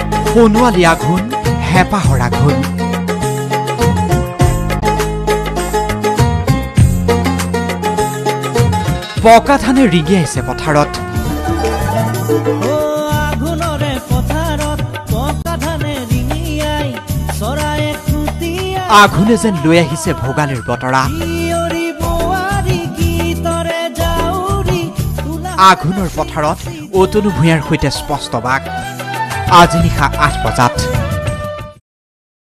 সোণোৱালী আঘোণ হেঁপাহৰ আঘোণ পকা ধানে ৰিঙিয়াইছে পথাৰত আঘোণে যেন লৈ আহিছে ভোগালীৰ বতৰা আঘোণৰ পথাৰত অতনু ভূঞাৰ সৈতে স্পষ্ট বাক আজি নিশা 8 বজাত